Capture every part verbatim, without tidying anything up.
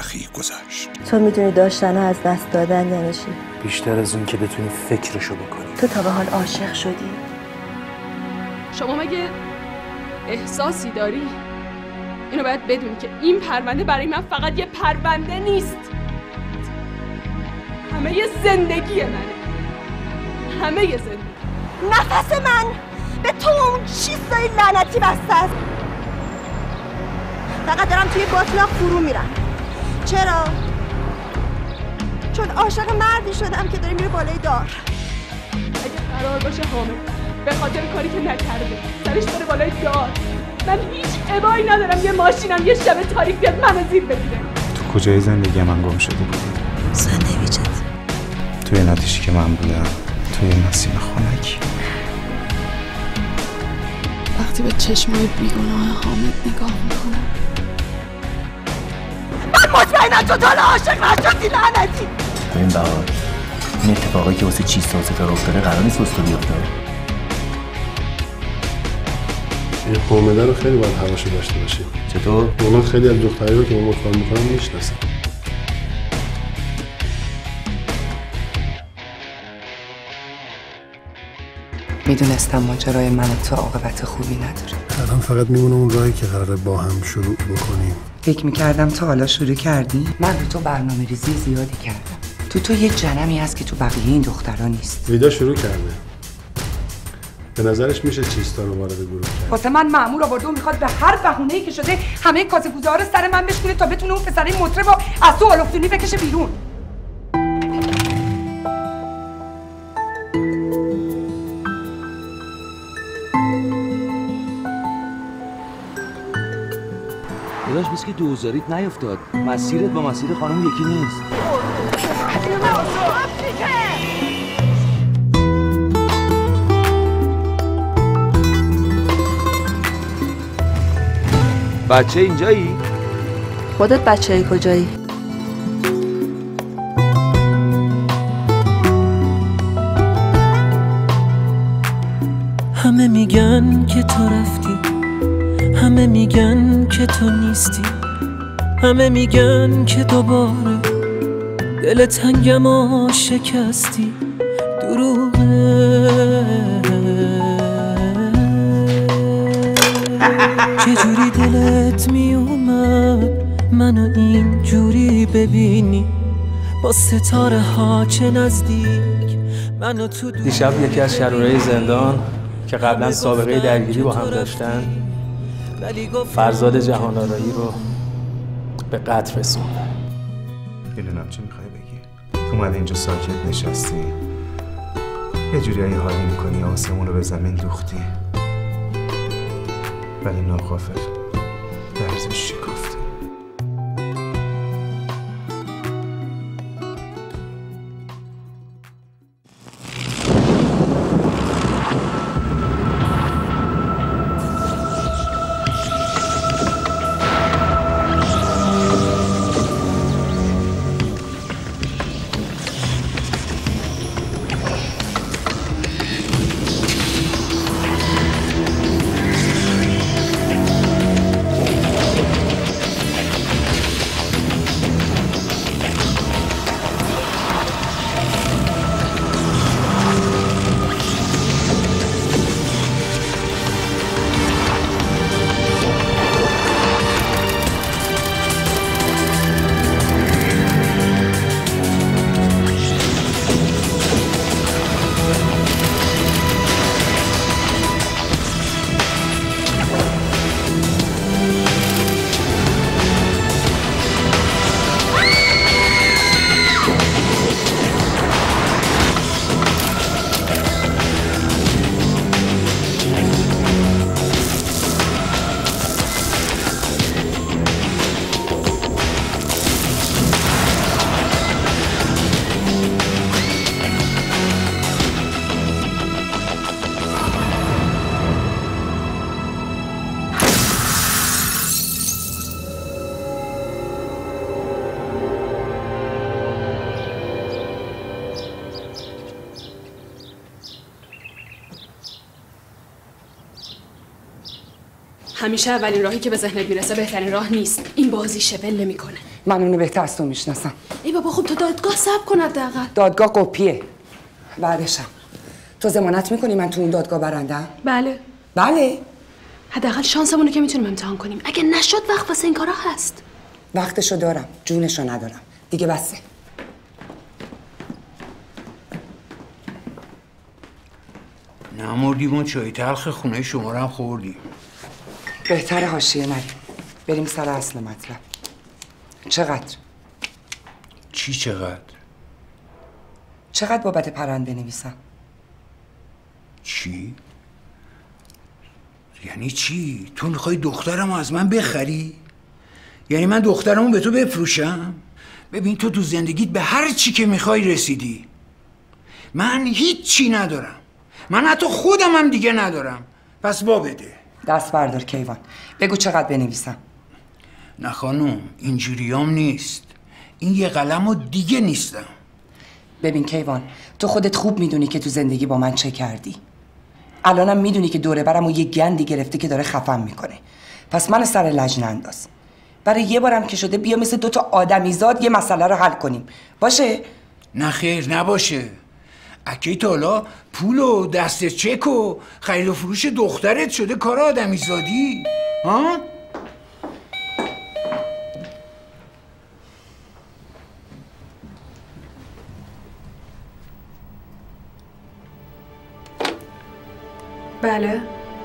تلخی گذشت. تو میدونی داشتن از دست دادن یعنی چی؟ بیشتر از اون که بتونی فکرشو بکنی. تو تا به حال عاشق شدی؟ شما مگه احساسی داری؟ اینو باید بدونی که این پرونده برای من فقط یه پرونده نیست، همه یه زندگی منه، همه یه زندگی. نفس من به تو اون چیزای لعنتی بسته است. فقط دارم توی باطلاق فرو میرم. چرا؟ چون عاشق مردی شدم که داره میره بالای دار. اگه قرار باشه حامد به خاطر کاری که نکرده سرش بره بالای دار، من هیچ ابایی ندارم یه ماشینم یه شب تاریک بیاد منو زیر بگیره. تو کجای زندگی من گم شده بودی؟ ساندویچت توی نتیجی که من بودم، توی نسیم خنکی. وقتی به چشمای بیگناه حامد نگاه میکنم من مطمئنم تو تا عاشق نشدی لعنتی. این بهار این اتفاقی که واسه چیز تا ستاره افتاده قرار نیست واسه تو بیفته. این حامده رو خیلی باید حواشو داشته باشیم. چطور؟ اونا خیلی از دختری رو که من کار میکنم میشناسم. میدونستم ماجرای من و تو عاقبت خوبی نداره. الان فقط میمونه اون راهی که قراره با هم شروع بکنیم. فکر میکردم تا حالا شروع کردی؟ من رو تو برنامه ریزی زیادی کردم. تو تو یه جنمی هست که تو بقیه این دخترها نیست. ویدا شروع کرده. به نظرش میشه چیستا رو وارد گروه کرد. واسه من مأمور آورده و میخواد به هر بهونه‌ای که شده همه کاسه گوزار رو سر من بشکنه تا بتونه اون پسره مطرب رو از تو آلوفتونی بکشه بیرون. داداش بس که دوزاریت نیفتاد. مسیرت با مسیر خانم یکی نیست. بچه اینجایی؟ خودت بچه‌ای کجایی؟ همه میگن که تو رفتی، همه میگن که تو نیستی، همه میگن که دوباره دل تنگم و شکستی. دروغه چجوری دلت میومد منو اینجوری ببینی، با ستاره ها چه نزدیک منو تو دو. دیشب یکی از شرورای زندان که قبلا سابقه درگیری با هم داشتن فرزاد جهان‌آرایی رو به قتل رسوندن. میدونم چی میخوای بگی. تو اومده اینجا ساکت نشستی، یه جوری حالی میکنی آسمون رو به زمین دوختی، ولی ناغافل درزش شکافتی. همیشه اولین راهی که به ذهنت میرسه بهترین راه نیست. این بازی شبل نمیکنه. من اونو بهتر از تو میشناسم. ای بابا خب تو دادگاه صبر کن حداقل. دادگاه قپیه. بعدشم تو ضمانت میکنی من تو اون دادگاه برندم؟ بله. بله؟ حداقل شانسمون رو که میتونیم امتحان کنیم. اگه نشد وقت واسه این کارا هست. وقتشو دارم، جونشو ندارم. دیگه بسه. نمردیم و چای تلخ خونه شما رو هم خوردیم. بهتره حاشیه نریم. بریم سر اصل مطلب. چقدر؟ چی چقدر؟ چقدر بابت پرند بنویسم؟ چی؟ یعنی چی؟ تو میخوای دخترمو از من بخری؟ یعنی من دخترمو به تو بفروشم؟ ببین تو تو زندگیت به هر چی که میخوای رسیدی. من هیچ چی ندارم. من حتی خودم هم دیگه ندارم. پس با بده. دست بردار کیوان. بگو چقدر بنویسم. نه خانم اینجوریام نیست. این یه قلم و دیگه نیستم. ببین کیوان تو خودت خوب میدونی که تو زندگی با من چه کردی. الانم میدونی که دوره برم و یه گندی گرفته که داره خفم میکنه. پس من سر لج ننداز. برای یه بارم که شده بیا مثل دوتا آدمیزاد یه مسئله رو حل کنیم. باشه؟ نه خیر نباشه. اکی تا حالا پول و دست چک و خرید و فروش دخترت شده کار آدمیزادی؟ ها؟ بله.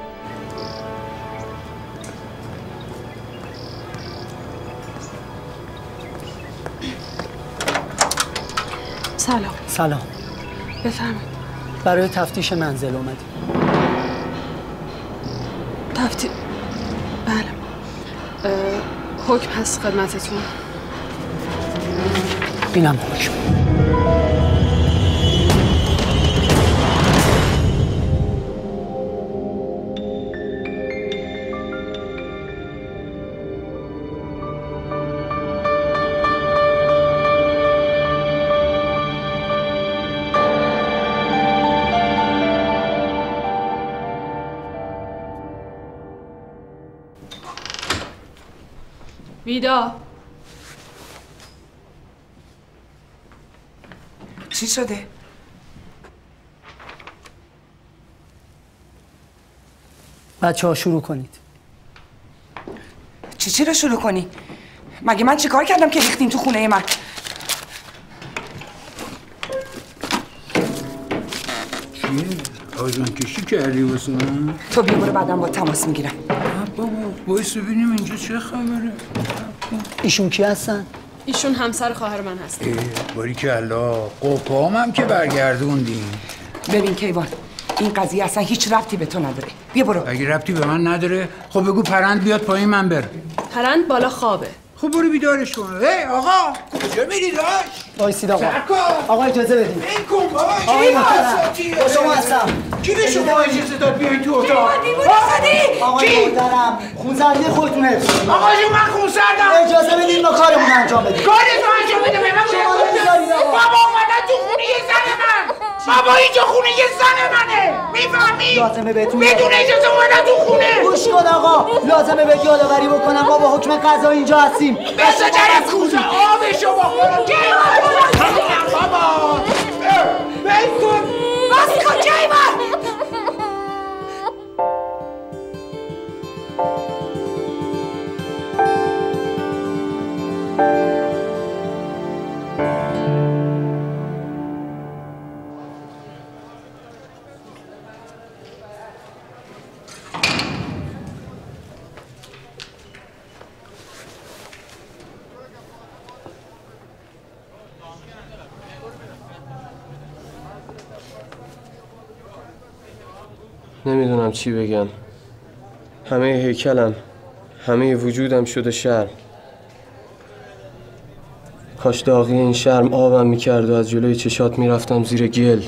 سلام. سلام. بفرمایید. برای تفتیش منزل اومدیم. تفتیش؟ بله. حکم هست خدمتتون. اینم حکم. ویدا چی شده؟ بچه ها شروع کنید. چی چی رو شروع کنی؟ مگه من چیکار کردم که ریختین تو خونه من؟ چیه؟ آزان کشی کردی واسه من؟ تو بیا برو بعدم با تماس میگیرم. بابا بایست ببینیم اینجا چه خبره؟ ایشون کی هستن؟ ایشون همسر خواهر من هست. باریکلا قپام هم که برگردوندیم. ببین کیوان این قضیه اصلا هیچ ربطی به تو نداره. بیا برو. اگه ربطی به من نداره خب بگو پرند بیاد پایین من برم. پرند بالا خوابه. خب برو بیدارش کن. ای آقا کجا میری داش؟ وایسید آقا. سرکا آقا اجازه بدید. این کن بابا. آقای محترم با شما هستم. کی به شما اجازه داد بیاین تو اتاق؟ آقای محترم خونسردی خودتونه. آقا جو من خونسردم. اجازه بدید ما کارمون انجام بدیم. کارتو انجام بده به من. بابا اومدن تو خونه یه زن من. بابا اینجا خونه یه زن منه. میفهمی؟ لازمه بهتون بدون اجازه اومدن تو خونه. گوش کن آقا. لازمه به یادآوری بکنم ما با حکم قضایی اینجا هستیم. بس جرف کوزه آبشو بخور. بابا بل کن. بس کن کیوان. نمیدونم چی بگم. همه هیکلم، همه وجودم شده شرم. کاش داغی این شرم آبم میکرد و از جلوی چشات میرفتم زیر گل.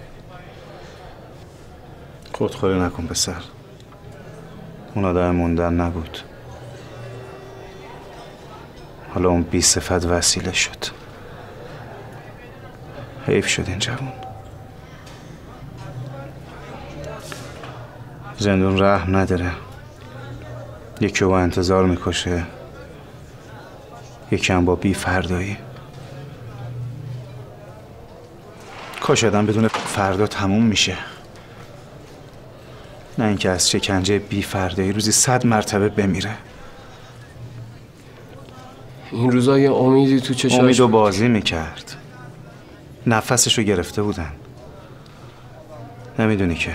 خودخوری نکن پسر. اون آدم موندن نبود. حالا اون بی صفت وسیله شد. حیف شد این جوون. زندون رحم نداره. یکی با انتظار میکشه یکی هم با بی فردایی. کاش آدم بدون فردا تموم میشه، نه اینکه از شکنجه بی فردایی روزی صد مرتبه بمیره. این روزا یه امیدی تو چشاش امیدو بازی میکرد، نفسشو گرفته بودن. نمیدونی که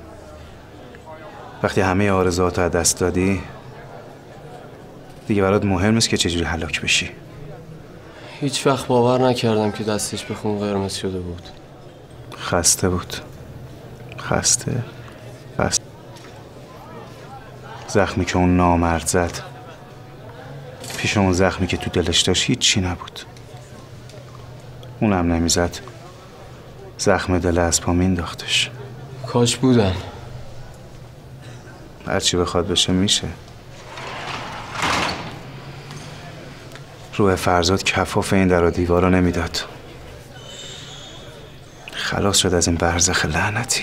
وقتی همه آرزوهاتو از دست دادی دیگه برات مهم نیست که چجوری هلاک بشی. هیچ وقت باور نکردم که دستش به خون قرمز شده بود. خسته بود، خسته خسته. زخمی که اون نامرد زد پیش اون زخمی که تو دلش داشت هیچ چی نبود. اونم نمیزد، زخم دل از پا مینداختش. کاش بودن. هرچی بخواد بشه میشه. روح فرزاد کفاف این در و دیوارا نمیداد. خلاص شد از این برزخ لعنتی.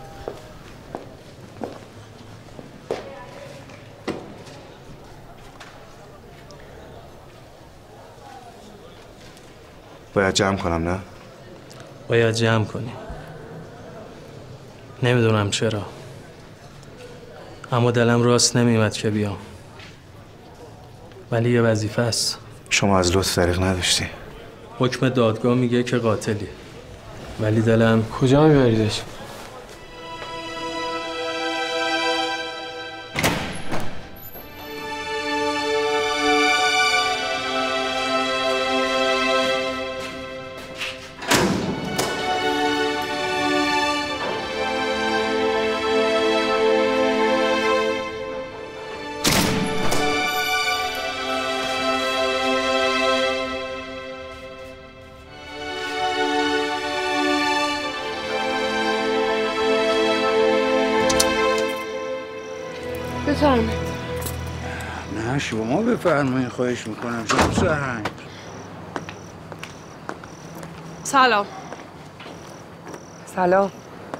باید جمع کنم نه؟ باید جمع کنی. نمیدونم چرا، اما دلم راست نمیومد که بیام، ولی یه وظیفه است. شما از لطف طریق نداشتی؟ حکم دادگاه میگه که قاتلی، ولی دلم... کجا میبریدش؟ بفرمایید. نه شما بفرمایید، خواهش میکنم. شما سرهنگ. سلام. سلام.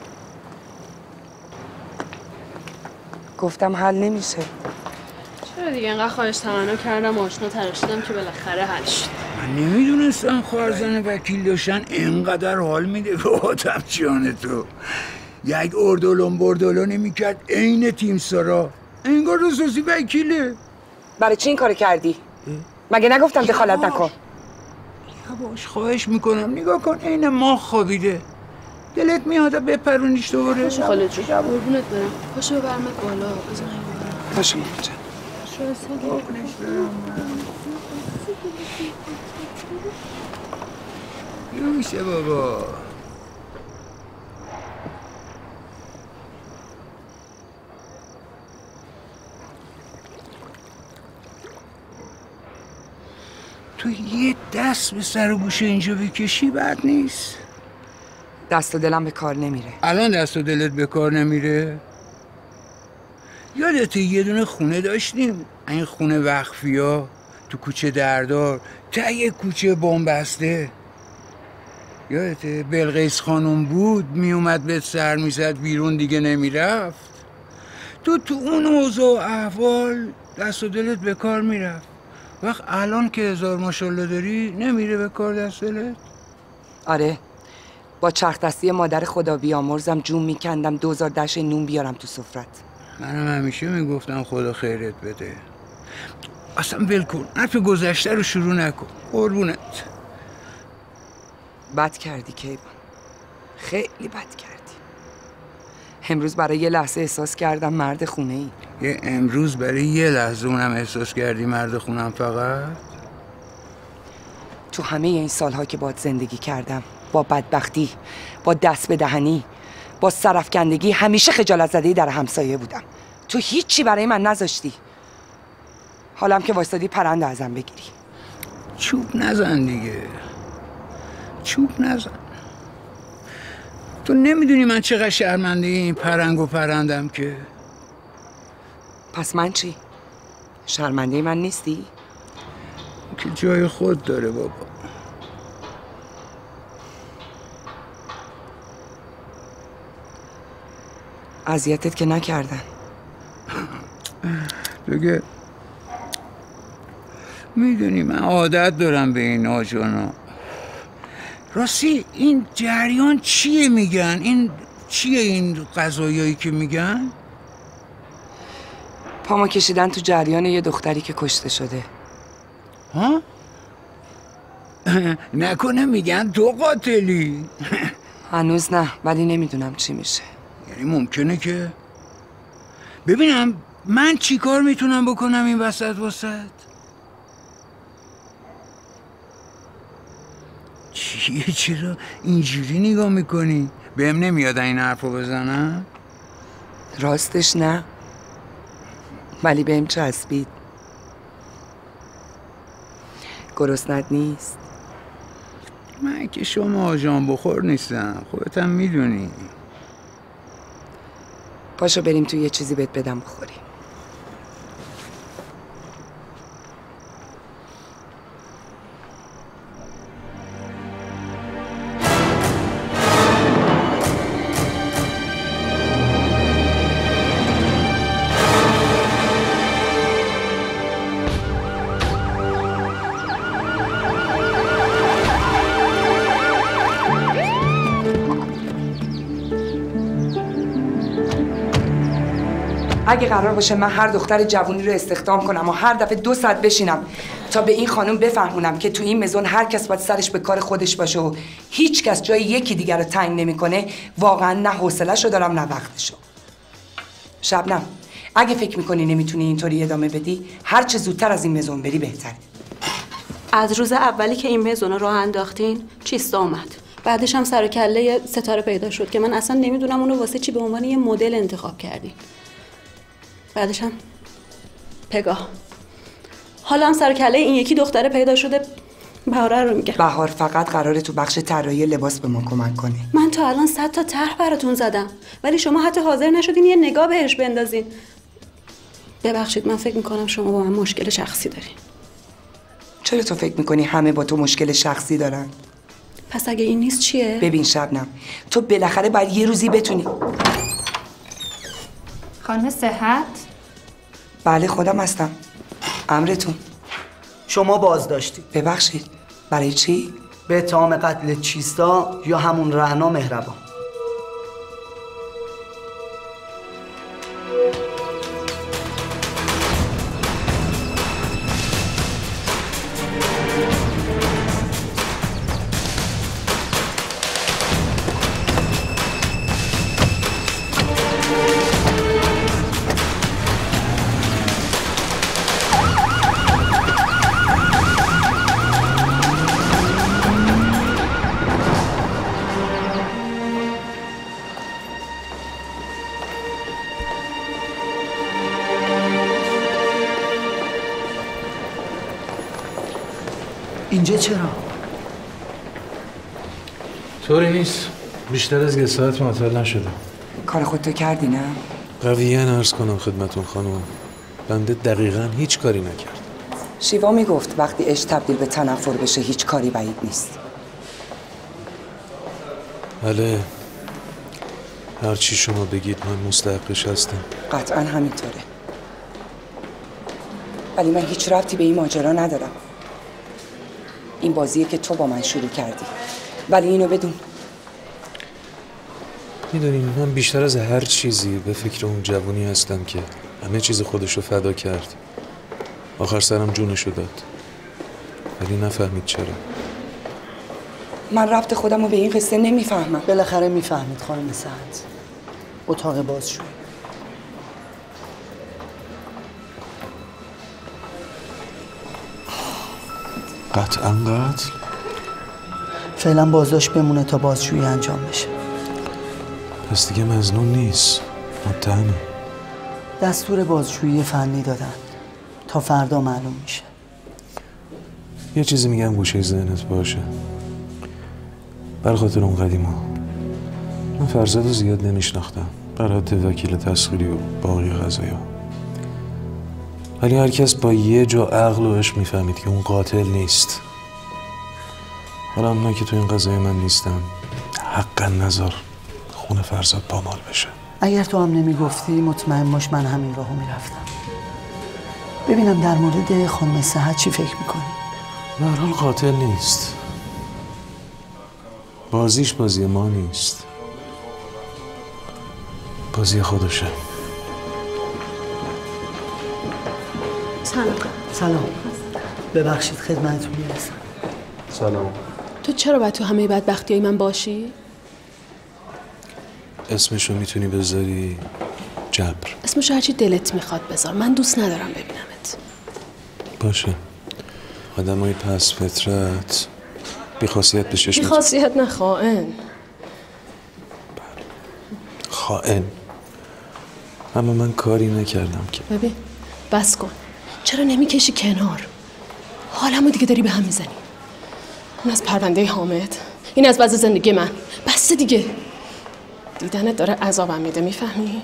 گفتم حل نمیشه. چرا دیگه اینقدر خواهش تمنا کردم آشنا تراشیدم که بالاخره حل شد. من نمیدونستم خواهرزن وکیل داشتن اینقدر حال میده به آدم جان تو. یک اردولون بردولونی میکرد عین تیمسارا، انگار رسوسی وکیله. برای چی این کارو کردی؟ مگه نگفتم دخالت نکن؟ یواش خواهش میکنم، نگاه کن عین ماه خوابیده. دلت میاد بپرونیش دوباره؟ پاشو خاله جون، قربونت برم. پاشو ببرمت بالا. بزن این پاشو مامجان. یوشه بابا. تو یه دست به سر و گوش اینجا بکشی بد نیست. دست و دلم به کار نمیره. الان دست و دلت به کار نمیره؟ یادته یه دونه خونه داشتیم، این خونه وقفیا تو کوچه دردار، ته کوچه بنبسته. یادته بلقیس خانم بود، میومد به سر میزد بیرون دیگه نمیرفت. تو تو اون اوضاع احوال دست و دلت به کار میرفت. وقت الان که هزار ماشالله داری نمیره به کار دست دلت؟ آره، با چرخ دستی مادر خدا بیامرزم جون میکندم دوزار دش نون بیارم تو سفرت. منم همیشه میگفتم خدا خیرت بده. اصلا ول کن، حرف گذشته رو شروع نکن. قربونت. بد کردی کیوان، خیلی بد کردی. امروز برای یه لحظه احساس کردم مرد خونه ای. یه امروز برای یه لحظه اونم احساس کردی مرد خونم فقط؟ تو همه این سالها که باهات زندگی کردم، با بدبختی، با دست به دهنی، با سرفکندگی، همیشه خجالت زده در همسایه بودم. تو هیچی برای من نذاشتی. حالم که وایستادی پرنده ازم بگیری. چوب نزن دیگه، چوب نزن. تو نمیدونی من چقدر شرمنده این پرنگ و پرندم که. پس من چی؟ شرمنده من نیستی؟ که جای خود داره بابا. اذیتت که نکردن. دیگه میدونی من عادت دارم به این آجانا. راستی این جریان چیه میگن؟ این چیه این قضایایی که میگن؟ پامو کشیدن تو جریان یه دختری که کشته شده. ها؟ نکنه میگن تو قاتلی؟ هنوز نه، ولی نمیدونم چی میشه. یعنی ممکنه که ببینم من چی کار میتونم بکنم این وسط وسط؟ چیه چرا اینجوری نگاه میکنی؟ بهم نمیاد این حرفو بزنم؟ راستش نه، ولی بهم چسبید. گرسنت نیست؟ من که شما آجان بخور نیستم، خودت هم میدونی. پاشو بریم تو یه چیزی بهت بدم بخوری. اگه قرار باشه من هر دختر جوونی رو استخدام کنم و هر دفعه دو ساعت بشینم تا به این خانم بفهمونم که تو این مزون هر کس باید سرش به کار خودش باشه و هیچ کس جای یکی دیگر رو تنگ نمیکنه، واقعا نه حوصله‌شو دارم نه وقتشو. شبنم، اگه فکر میکنی نمیتونی اینطوری ادامه بدی، هر چه زودتر از این مزون بری بهتره. از روز اولی که این مزون رو راه انداختین چیستا اومد، بعدش هم سر و کله ستاره پیدا شد که من اصلا نمیدونم اونو واسه چی به عنوان یه مدل انتخاب کردین. بعدش هم پگاه. حالا هم سر کله این یکی دختره پیدا شده. بهاره رو میگم. بهار فقط قراره تو بخش طراحی لباس به ما کمک کنه. من تا الان صد تا طرح براتون زدم، ولی شما حتی حاضر نشدین یه نگاه بهش بندازین. ببخشید، من فکر میکنم شما با من مشکل شخصی دارین. چرا تو فکر میکنی همه با تو مشکل شخصی دارن؟ پس اگه این نیست چیه؟ ببین شبنم، تو بالاخره باید یه روزی بتونی. خانم صحت؟ بله خودم هستم. امرتون. شما بازداشتید. ببخشید، برای چی؟ به اتهام قتل چیستا یا همون رعنا مهربان. اینجا چرا؟ طوری نیست. بیشتر از یه ساعت معطل نشدم. کار خودتو کردی نه؟ قویاً عرض کنم خدمتون خانم، بنده دقیقاً هیچ کاری نکرد. شیوا میگفت وقتی عشق تبدیل به تنفر بشه هیچ کاری بعید نیست. بله، هر چی شما بگید من مستحقش هستم. قطعاً همینطوره. ولی من هیچ ربطی به این ماجرا ندارم. این بازیه که تو با من شروع کردی. ولی اینو بدون، میدونین من بیشتر از هر چیزی به فکر اون جوونی هستم که همه چیز خودشو فدا کرد، آخر سرم جونشو داد، ولی نفهمید چرا. من ربط خودمو به این قصه نمیفهمم. بالاخره میفهمید خانم سعد. اتاق بازجویی. قطعاً قتل؟ فعلا بازداشت بمونه تا بازجویی انجام بشه. پس دیگه مظنون نیست، متهمه. دستور بازجویی فنی دادن تا فردا معلوم میشه. یه چیزی میگم گوشه ذهنت باشه. بر خاطر اون قدیما من فرزاد رو زیاد نمیشناختم، برات وکیل تسخیری و باقی قضایا، ولی هر کس با یه جا عقل و عشق میفهمید که اون قاتل نیست. حالا اونا که تو این قضایه من نیستم، حقا نذار خون فرزاد پامال بشه. اگر تو هم نمیگفتی مطمئن باش من همین راهو میرفتم. ببینم در مورد خانم صحت چی فکر میکنی؟ به هر حال قاتل نیست. بازیش بازی ما نیست، بازی خودشه. سلام. سلام. ببخشید خدمتتون میرسم. سلام. تو چرا باید تو همه بدبختی های من باشی؟ اسمشو میتونی بذاری جبر. اسمشو هرچی دلت میخواد بذار، من دوست ندارم ببینمت. باشه. آدم های پس فطرت بی خاصیت به چشمت. بی خاصیت نه، خائن. خائن. اما من کاری نکردم که. ببین بس کن، چرا نمیکشی کنار؟ حالمو دیگه داری به هم میزنی. این از پرونده حامد، این از وضع زندگی من. بس دیگه، دیدنت داره عذابم میده، میفهمی؟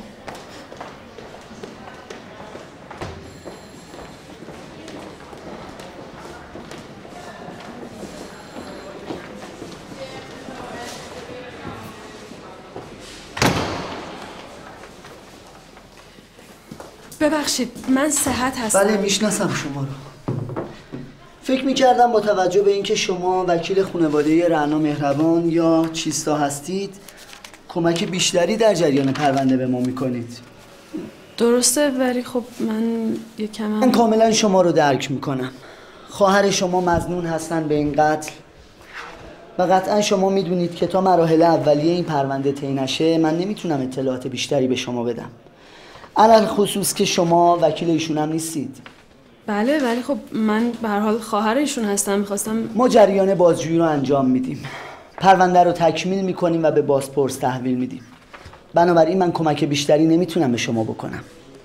ببخشید من صحت هستم. بله میشناسم شما رو. فکر میکردم با توجه به اینکه شما وکیل خانواده رعنا مهربان یا چیستا هستید کمک بیشتری در جریان پرونده به ما میکنید. درسته، ولی خب من یکم من کاملا شما رو درک میکنم. خواهر شما مظنون هستن به این قتل و قطعا شما میدونید که تا مراحل اولیه این پرونده طی نشه من نمیتونم اطلاعات بیشتری به شما بدم، علل خصوص که شما وکیل ایشون هم نیستید. بله، ولی خب من به هر حال خواهر ایشون هستم. میخواستم ما جریان بازجویی رو انجام میدیم، پرونده رو تکمیل میکنیم و به بازپرس تحویل میدیم. بنابراین من کمک بیشتری نمیتونم به شما بکنم.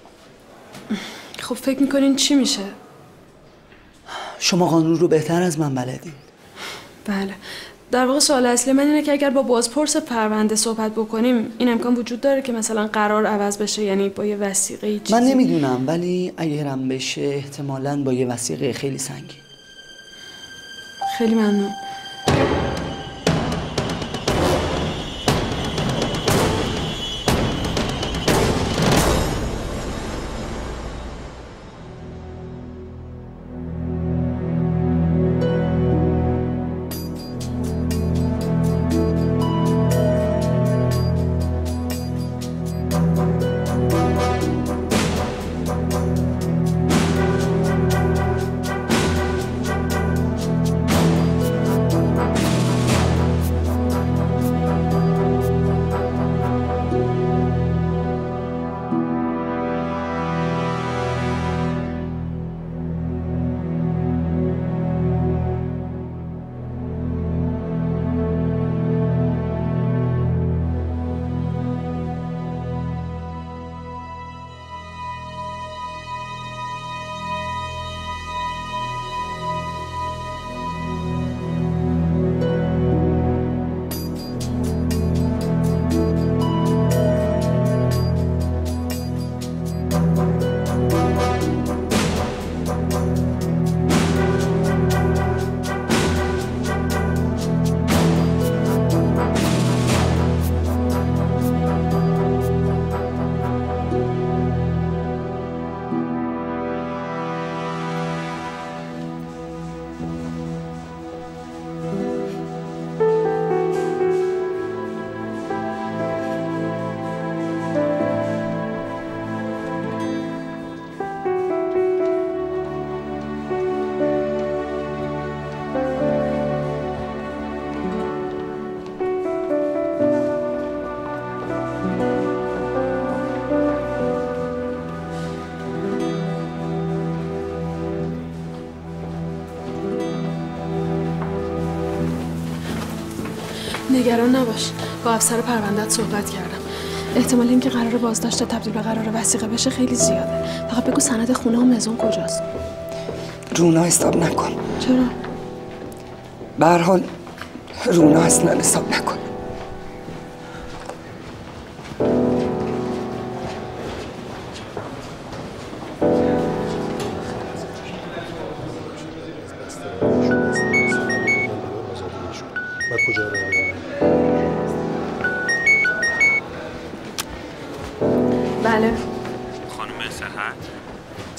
خب فکر میکنین چی میشه؟ شما قانون رو بهتر از من بلدین. بله، در واقع سوال اصلی من اینه که اگر با بازپرس پرونده صحبت بکنیم این امکان وجود داره که مثلا قرار عوض بشه، یعنی با یه وثیقه چیزی؟ من نمیدونم، ولی اگرم بشه احتمالاً با یه وثیقه خیلی سنگین. خیلی ممنون. نگران نباش، با افسر پرونده‌ات صحبت کردم. احتمال اینکه قرار بازداشت تبدیل به قرار وثیقه بشه خیلی زیاده. فقط بگو سند خونه و مزون کجاست. رونا حساب نکن. چرا؟ به هر حال رونا اصلا حساب نکن.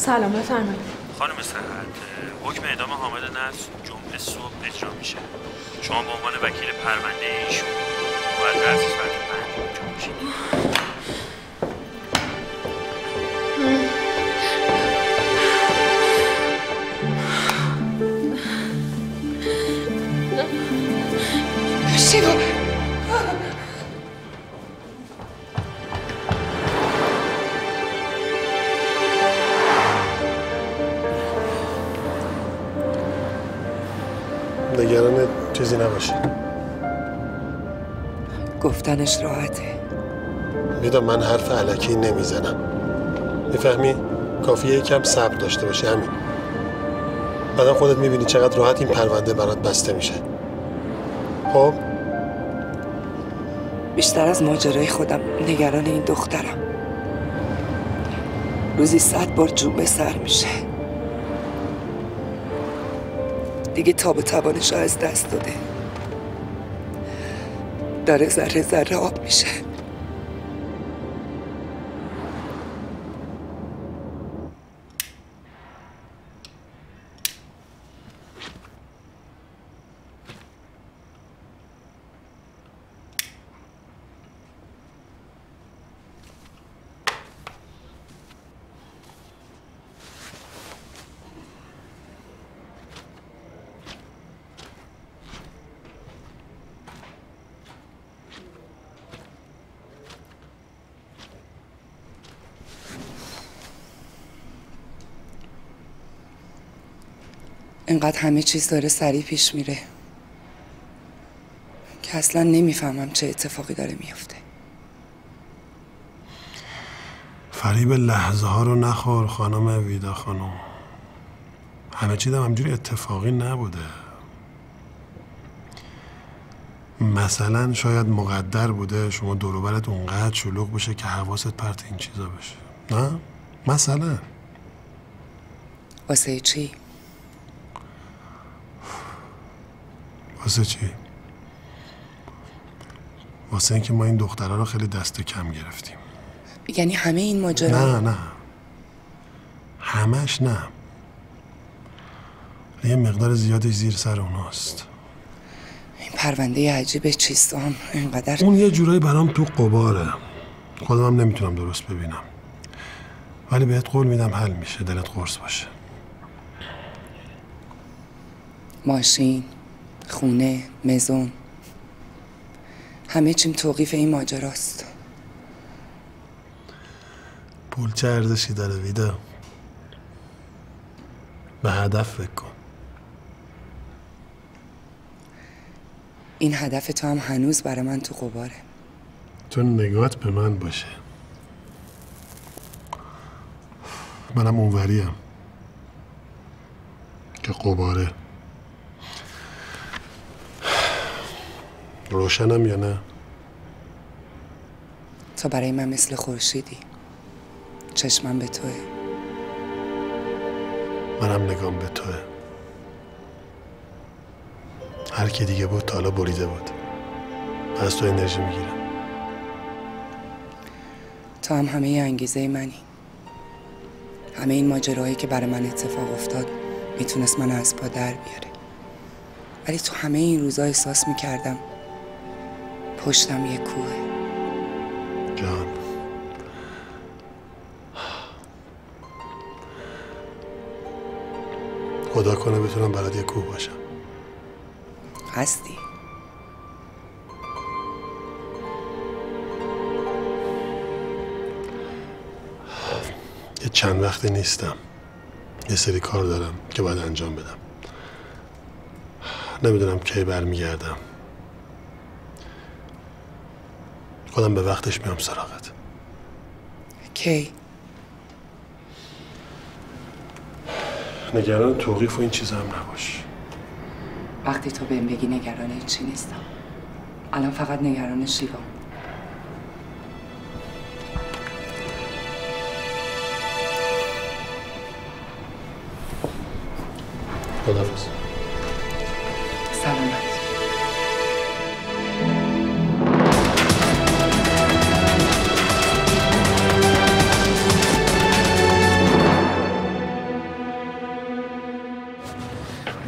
سلام بفرمایید. خانم سرحد، حکم اعدام حامد نصر جمعه صبح اجرا میشه. شما به عنوان وکیل پرونده ایشون باید در ساعت پنج اونجا باشید. شیوا نگران چیزی نباشی. گفتنش راحته. میدونم من حرف علکی نمیزنم، میفهمی؟ کافیه یکم صبر داشته باشی، همین. بعدم خودت میبینی چقدر راحت این پرونده برات بسته میشه. خب بیشتر از ماجرای خودم نگران این دخترم. روزی صد بار جون به سر میشه. دیگه تاب و توانش از دست داده. داره ذره ذره آب میشه. اینقدر همه چیز داره سریع پیش میره که اصلا نمیفهمم چه اتفاقی داره میفته. فریب لحظه ها رو نخور خانم ویدا خانم. همه چیز هم همجوری اتفاقی نبوده. مثلا شاید مقدر بوده شما دور و برت اونقدر شلوغ بشه که حواست پرت این چیزا بشه. نه؟ مثلا واسه چی؟ واسه چی؟ واسه اینکه ما این دخترها رو خیلی دست کم گرفتیم. یعنی همه این ماجرا؟ نه نه همش نه، یه مقدار زیادش زیر سر اوناست. این پرونده عجیبه چیست هم اینقدر؟ اون یه جورایی برام تو قباره، خودم هم نمیتونم درست ببینم، ولی بهت قول میدم حل میشه، دلت قرص باشه. ماشین، خونه، مزون، همه چیم توقیف این ماجراست. پول چه ارزشی داره ویدا؟ به هدف فکر کن. این هدف تو هم هنوز برای من تو قباره. تو نگات به من باشه، منم اونوریم که قباره. روشنم یا نه؟ تو برای من مثل خورشیدی، چشمم به توه. منم نگام به توه. هر کی دیگه بود تا حالا بریده بود، از تو انرژی میگیرم. تو هم همه انگیزه منی. همه این ماجراهایی که برای من اتفاق افتاد میتونست من از پا در بیاره، ولی تو همه این روزا احساس میکردم پشتم یه کوه. جان خدا کنه بتونم برات یه کوه باشم. هستی؟ یه چند وقتی نیستم، یه سری کار دارم که باید انجام بدم. نمیدونم کی برمیگردم. خودم به وقتش میام سراغت. کی؟ نگران توقیف و این چیزا هم نباش. وقتی تو بهم بگی نگران هیچی نیستم. الان فقط نگران شیوا. خداحافظ. سلامت.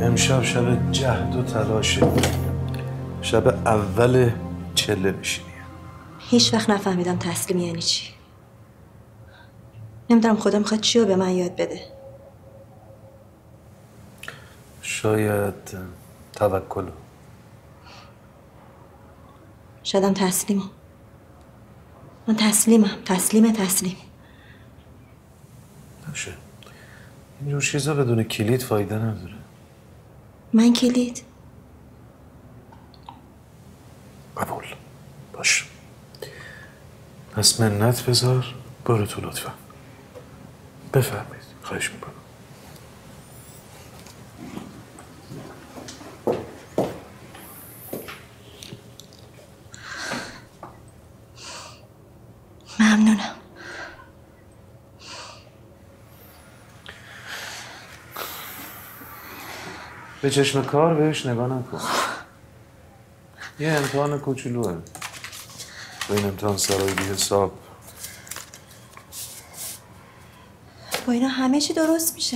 امشب شب جهد و تلاشه، شب اول چله میشینی. هیچ وقت نفهمیدم تسلیم یعنی چی. نمیدونم خدا میخواد چی رو به من یاد بده. شاید توکل. شایدم تسلیمم. من تسلیمم. تسلیم تسلیم. نشه اینجور چیزا بدون کلید فایده نداره. من کلید؟ قبول. باش. پس منت بذار برو تو لطفا. بفرمایید. خواهش میکنم. ممنونم. به چشم کار بهش نگاه نکن. یه امتحان کوچولوه. با این امتحان سرای بی حساب. با اینا همه چی درست میشه.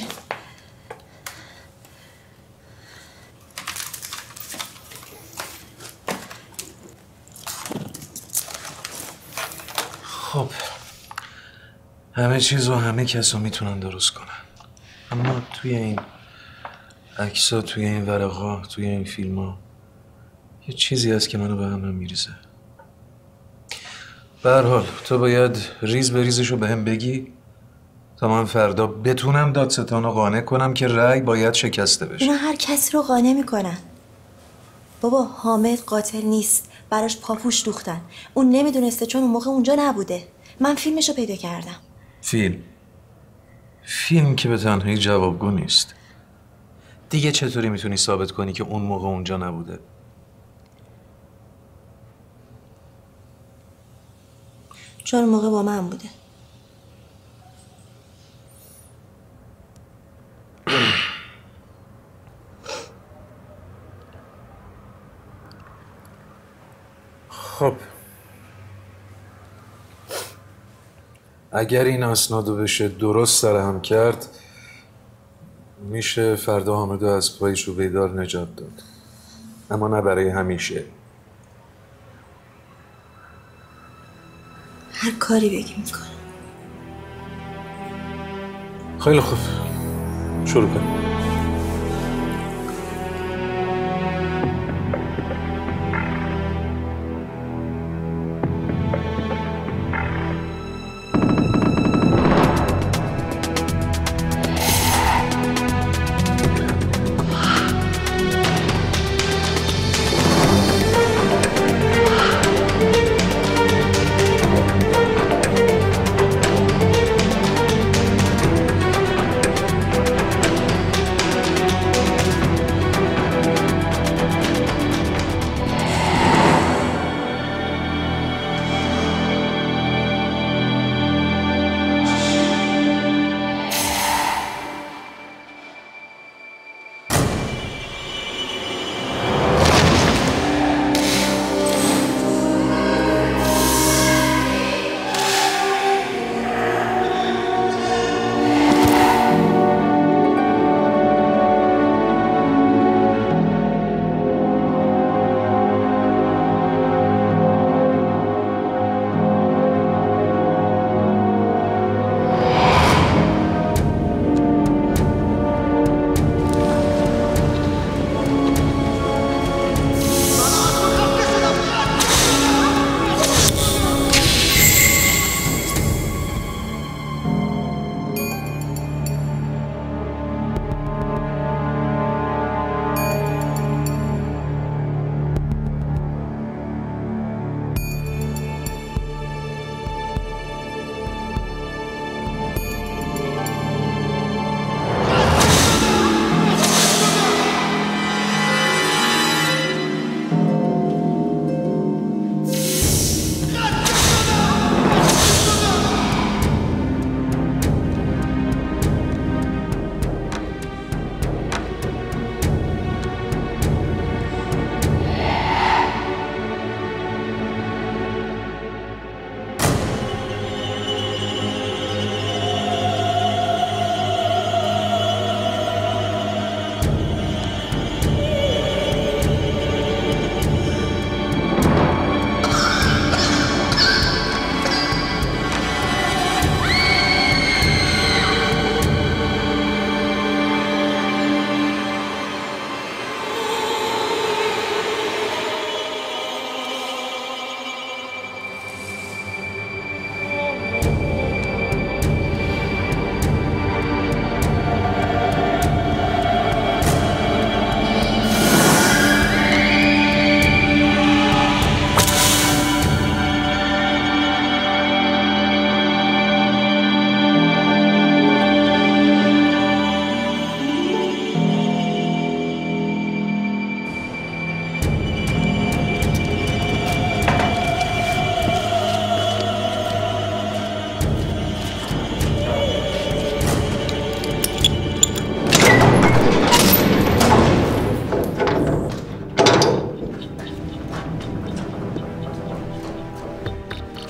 خب همه چیز و همه کس رو میتونن درست کنن، اما توی این عکس‌ها، توی این ورقا، توی این فیلم‌ها یه چیزی هست که منو به هم نمیریزه. به هر حال تو باید ریز به ریزشو به هم بگی تا من فردا بتونم دادستانو قانع کنم که رأی باید شکسته بشه. اینا هر کسی رو قانع میکنن. بابا حامد قاتل نیست، براش پاپوش دوختن. اون نمیدونسته چون اون موقع اونجا نبوده. من فیلمشو پیدا کردم. فیلم؟ فیلم که به تنهایی جوابگو نیست. دیگه چطوری میتونی ثابت کنی که اون موقع اونجا نبوده؟ چون اون موقع با من بوده. خب اگر این اسنادو بشه درست سرهم کرد میشه فردا حامدو از پای چوبیدار نجات داد، اما نه برای همیشه. هر کاری بگی میکنم. خیلی خوب شروع کن.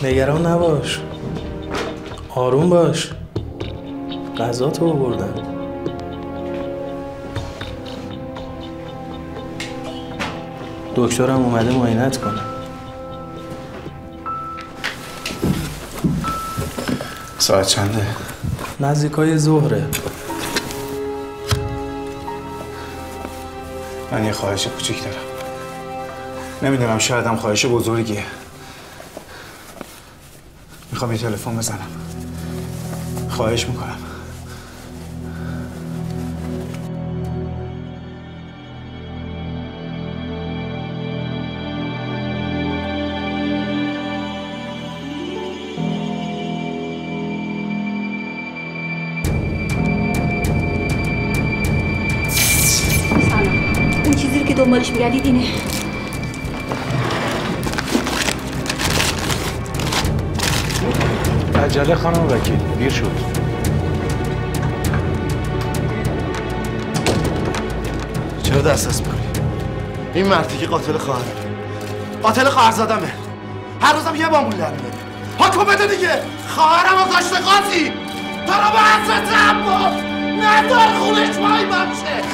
نگران نباش، آروم باش، غذا تو آوردن. دکترم اومده معاینت کنه. ساعت چنده؟ نزدیکای ظهره. من یه خواهش کوچیک دارم. نمیدونم، شاید هم خواهش بزرگیه. میخوام یه تلفن بزنم. خواهش میکنم. اون چیزی که دنبالش میگردید اینه. عجله خانم وکیل، دیر شد. چرا دسترس میکنی؟ این مردی که قاتل خواهرمه، قاتل خواهرزادمه. هر روزم یه بامون در میاره. حکم بده دیگه. خواهرم رو کاشته قاضی. تو رو به حضرت عباس ندار خونش وای بمشه.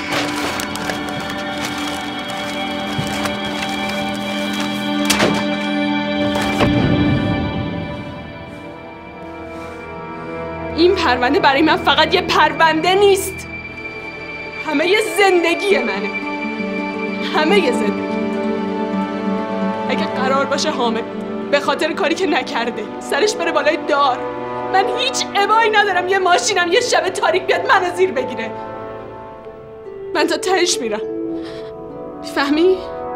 این پرونده برای من فقط یه پرونده نیست، همه یه زندگی منه، همه یه زندگی. اگه قرار باشه حامد به خاطر کاری که نکرده سرش بره بالای دار، من هیچ ابایی ندارم یه ماشینم یه شب تاریک بیاد منو زیر بگیره. من تا تهش میرم. میفهمی؟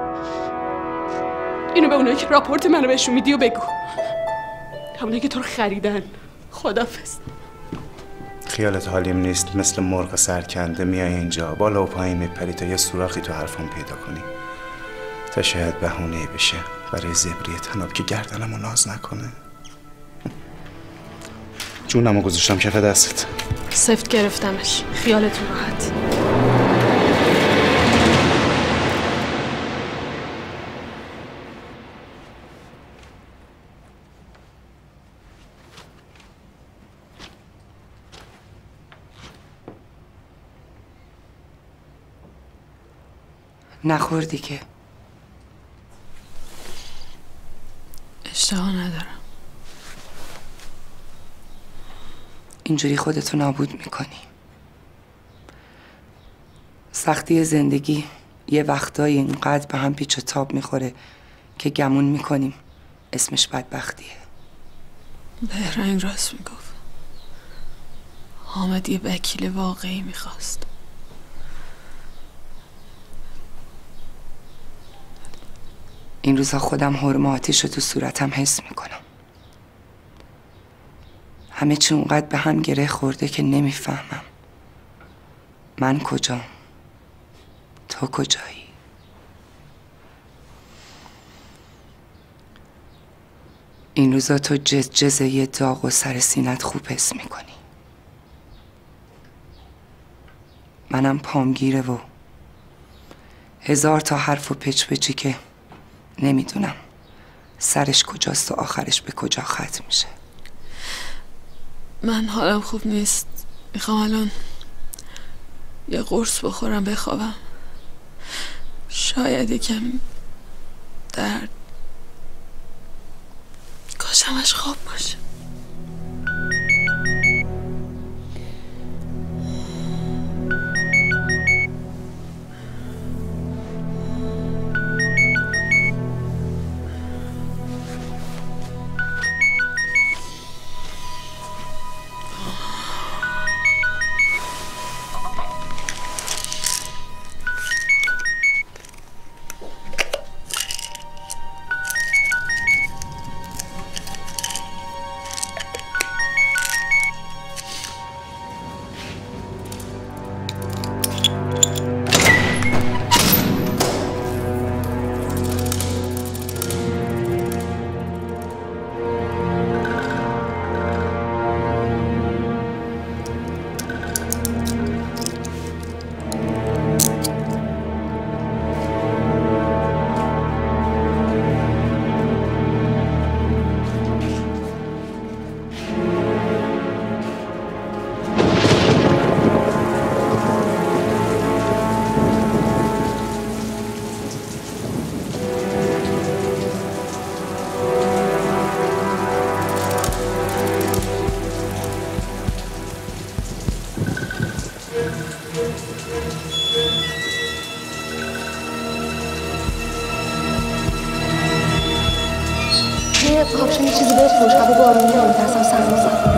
اینو به اونایی که راپورت منو بهشون میدی و بگو، همونایی که تو رو خریدن. خدافظ. خیالت حالیم نیست مثل مرغ سرکنده میای اینجا بالا و پایین میپری تا یه سوراخی تو حرفم پیدا کنی، تا شاید بهونه بشه برای زبری تناب که گردنمو ناز نکنه. جونمو گذاشتم کف دستت. سفت گرفتمش، خیالتون راحت. نخوردی که؟ اشتها ندارم. اینجوری خودتو نابود میکنی. سختی زندگی یه وقتایی اینقدر به هم پیچ و تاب میخوره که گمون میکنیم اسمش بدبختیه. بهرنگ راست میگفت. حامد یه وکیل واقعی میخواست. این روزا خودم حرم آتیش رو تو صورتم حس میکنم. همه چی اونقدر به هم گره خورده که نمیفهمم من کجام، تو کجایی. این روزا تو جز جز یه داغ و سر سینت خوب حس میکنی. منم پام گیره و هزار تا حرف و پچ پچی که نمیدونم سرش کجاست و آخرش به کجا ختم میشه. من حالم خوب نیست. میخوام الان یه قرص بخورم بخوابم. شاید یکم درد کاشمش خواب باشه. کاپشن یه چیزی بفروش، هوا بارونیه، میترسم سرمازم.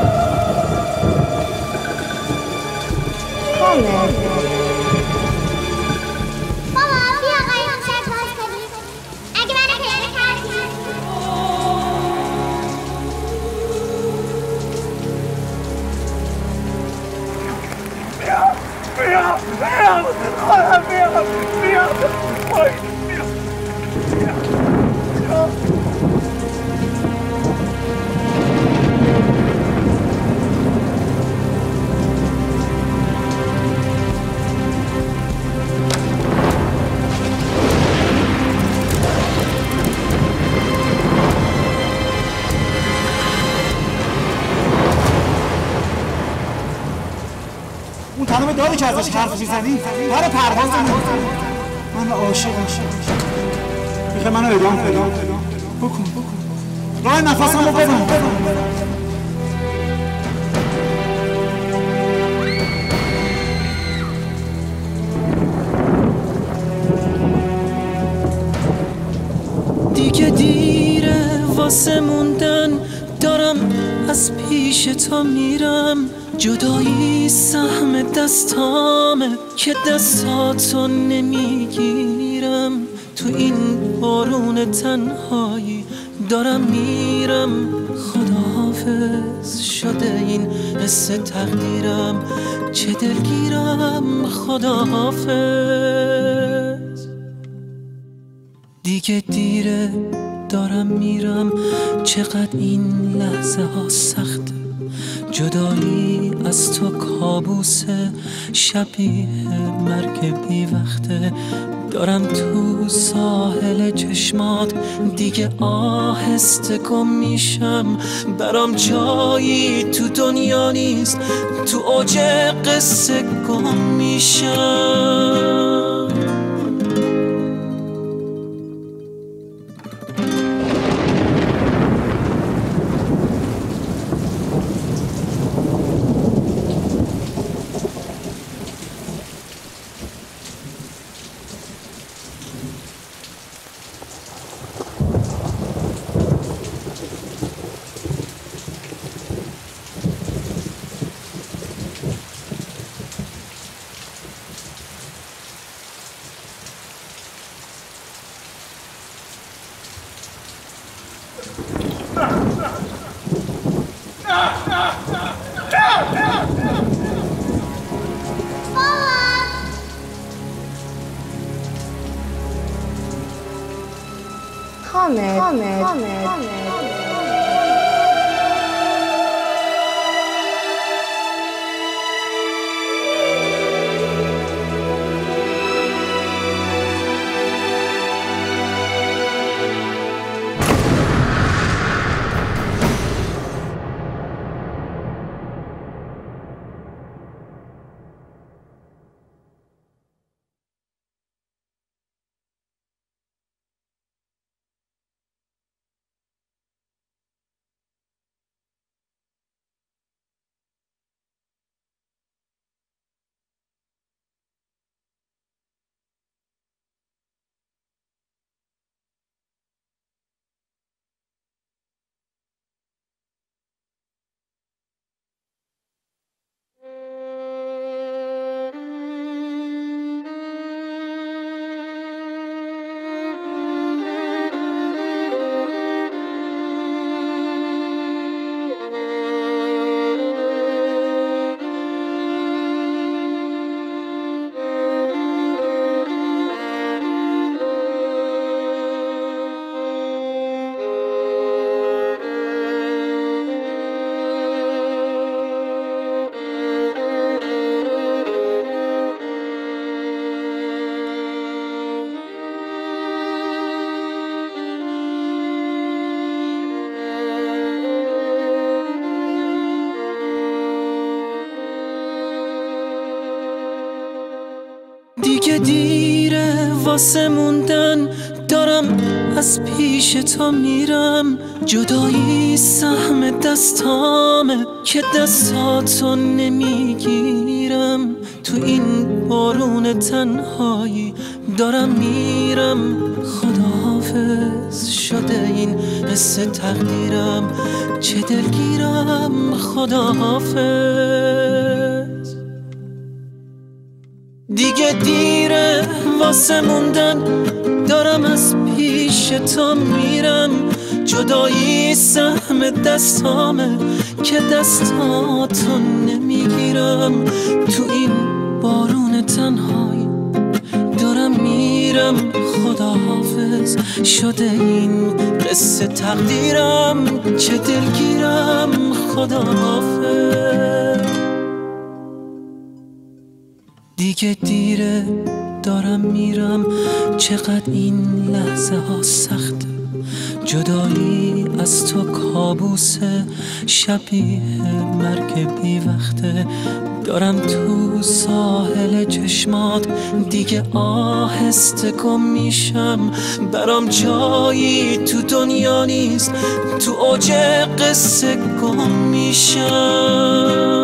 کامل بابا بیا قیام شد باز کنی اگه منو پیدا کردی. بیا بیا بیا خودم بیا بیا بیا اون تمام داری که ازش حرف میزنی برای پروازمون. من عاشق عاشق میخوای منو ادام کنی؟ بکن بکن راه نفسمو ببند. دیگه دیره واسه موندن، دارم از پیش تو میرم. جدایی سهم دستامه که دستاتو نمیگیرم. تو این بارون تنهایی دارم میرم. خداحافظ شده این حس تقدیرم، چه دلگیرم. خداحافظ دیگه دیره دارم میرم. چقدر این لحظه ها سخته، جدایی از تو کابوسه، شبیه مرگ بی وقته. دارم تو ساحل چشمات دیگه آهسته گم میشم. برام جایی تو دنیا نیست، تو اوج قصه گم میشم. کامل کامل کامل دیگه دیره واسه موندن، دارم از پیش تو میرم. جدایی سهم دستامه که دستاتو نمیگیرم. تو این بارون تنهایی دارم میرم خداحافظ شده این قصه تقدیرم چه دلگیرم خداحافظ دیگه دیره واسه موندن دارم از پیش تو میرم جدایی سهم دستامه که دستاتو نمیگیرم تو این بارون تنهایی دارم میرم خداحافظ شده این قصه تقدیرم چه دلگیرم خداحافظ دیگه دیره دارم میرم چقدر این لحظه ها سخته جدایی از تو کابوسه شبیه مرگ بی وقته دارم تو ساحل چشمات دیگه آهسته گم میشم برام جایی تو دنیا نیست تو اوج قصه گم میشم